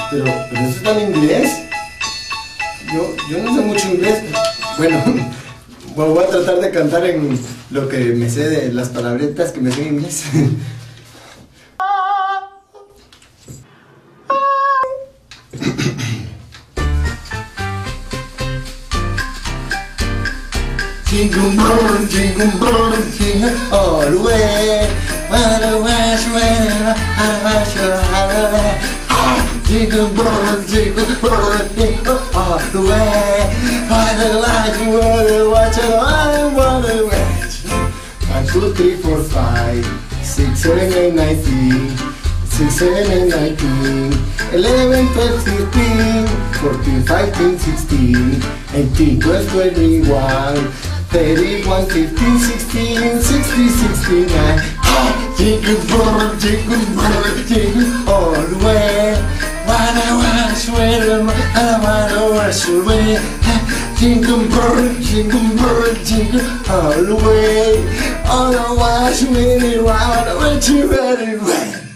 Pero eso está en inglés. Yo no sé mucho inglés. Bueno, voy a tratar de cantar en lo que me sé de las palabretas que me sé en inglés. Jingle bell, jingle all the way. Jingle bell, jingle all the way. One, two, three, four, 5, 6, 7, 8, 9, 10. 6, 7, 8, 9, 10, 11, 12, 13, 14, 15, 16, 18, 12, 21, 31, 15, 16, 60, 69. Jingle bell, jingle all the way. Wanna wash away, I wanna wash away. Jingle bell, jingle all the way. Wanna wash away, I wanna wash away.